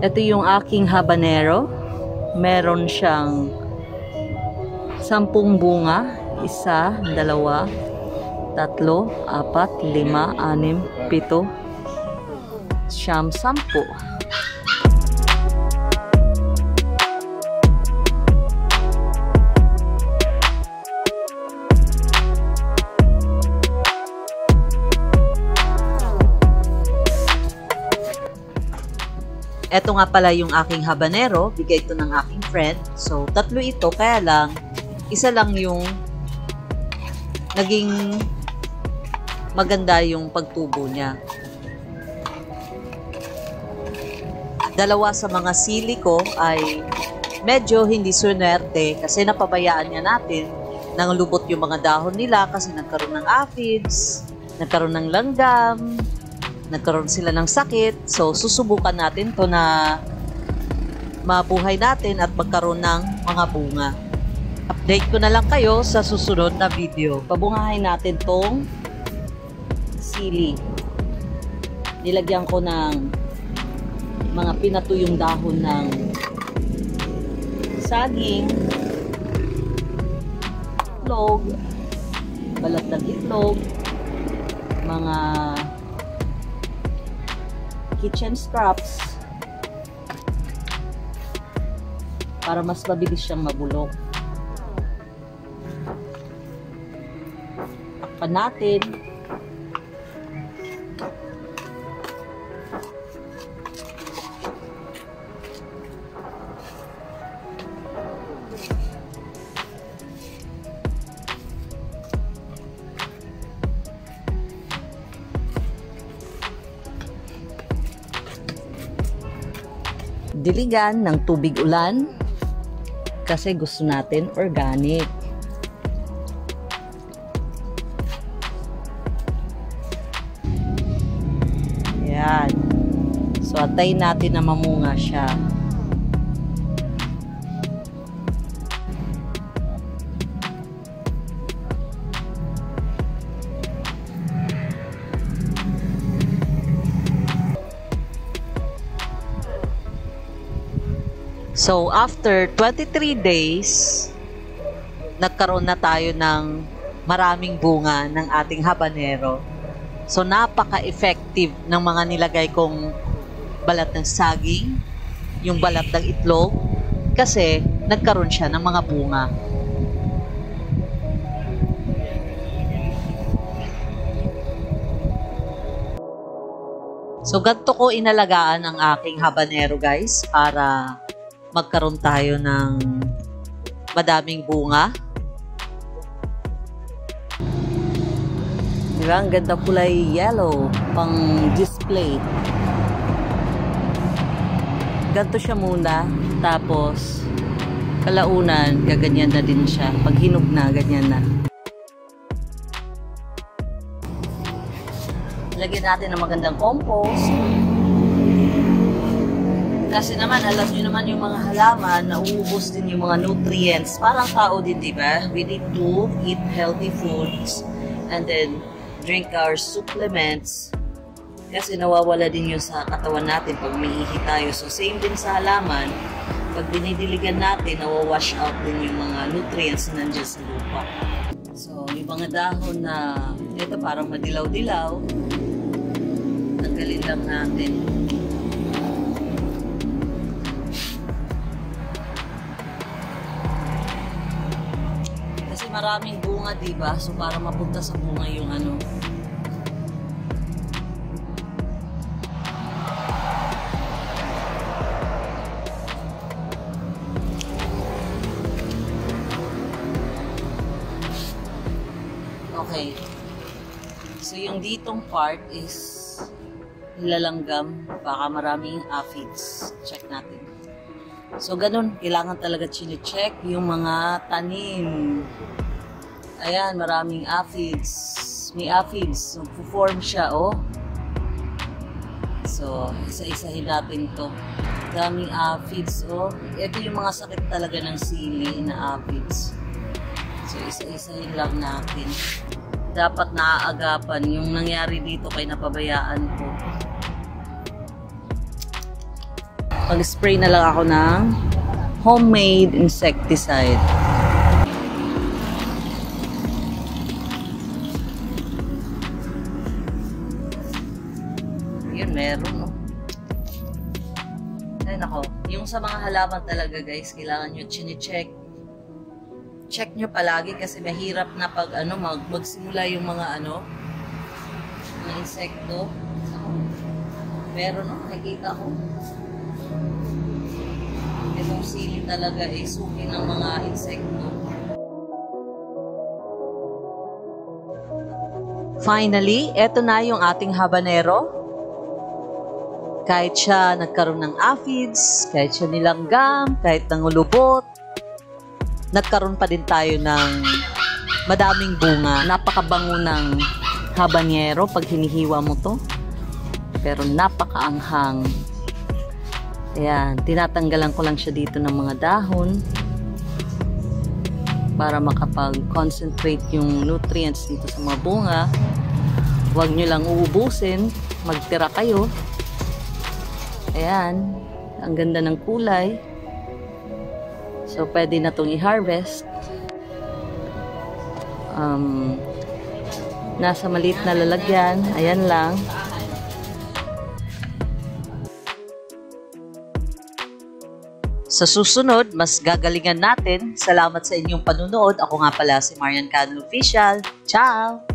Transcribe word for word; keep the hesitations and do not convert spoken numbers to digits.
Ito yung aking habanero. Meron siyang sampung bunga. Isa, dalawa, tatlo, apat, lima, anim, pito, siyam, sampu. Ito nga pala yung aking habanero, bigay ito ng aking friend. So, tatlo ito, kaya lang, isa lang yung naging maganda yung pagtubo niya. Dalawa sa mga sili ko ay medyo hindi sunerte kasi napabayaan niya natin nang lubot yung mga dahon nila kasi nagkaroon ng aphids, nagkaroon ng langgam, nagkaroon sila ng sakit. So, susubukan natin to na mabuhay natin at magkaroon ng mga bunga. Update ko na lang kayo sa susunod na video. Pabungahin natin tong sili. Nilagyan ko ng mga pinatuyong dahon ng saging, itlog, balat ng itlog, mga kitchen scraps para mas mabilis siyang mabulok. Takpan natin. Diligan ng tubig ulan kasi gusto natin organic. Yan. So, atayin natin na mamunga siya. So, after twenty-three days, nagkaroon na tayo ng maraming bunga ng ating habanero. So, napaka-effective ng mga nilagay kong balat ng saging, yung balat ng itlog, kasi nagkaroon siya ng mga bunga. So, ganito ko inalagaan ang aking habanero, guys, para magkaroon tayo ng madaming bunga. Diba? Ang ganda kulay yellow pang display. Ganito siya muna. Tapos, kalaunan, gaganyan na din siya. Pag hinog na, ganyan na. Lagyan natin ng magandang compost. Kasi naman, alam nyo naman yung mga halaman, nauubos din yung mga nutrients. Parang tao din, di ba? We need to eat healthy foods and then drink our supplements. Kasi nawawala din yun sa katawan natin pag umiihi tayo. So, same din sa halaman. Pag dinidiligan natin, nawawash out din yung mga nutrients na nandiyan sa lupa. So, yung mga dahon na ito parang madilaw-dilaw, tanggalin lang natin. Maraming bunga, diba? So, para mapunta sa bunga yung ano. Okay. So, yung ditong part is nilalanggam. Baka maraming aphids. Check natin. So, ganun. Kailangan talaga chine-check yung mga tanim. Ayan, maraming aphids. May aphids. So, form siya, oh. So, isa-isahin natin to. Daming aphids, oh. Ito yung mga sakit talaga ng sili na aphids. So, isa-isahin lang natin. Dapat naaagapan. Yung nangyari dito kay napabayaan ko. Mag-spray na lang ako ng homemade insecticide. Yun, meron, no? Ay, nako. Yung sa mga halaman talaga, guys, kailangan nyo chine-check. Check nyo palagi kasi mahirap na pag, ano, mag magsimula yung mga, ano, mga insekto. Meron, no? Nakikita ko. Itong sili talaga ay suki ng mga insekto. Finally, eto na yung ating habanero. Kahit siya nagkaroon ng aphids, kahit siya nilanggam, kahit nangulubot, nagkaroon pa din tayo ng madaming bunga. Napakabango ng habanero pag hinihiwa mo to. Pero napakaanghang. Ayan, tinatanggalan ko lang siya dito ng mga dahon para makapag-concentrate yung nutrients dito sa mga bunga. Huwag nyo lang uubusin, magtira kayo. Ayan, ang ganda ng kulay. So, pwede na itong i-harvest. Um, nasa maliit na lalagyan, ayan lang. Sa susunod, mas gagalingan natin. Salamat sa inyong panunood. Ako nga pala si Marian Cano Official. Ciao!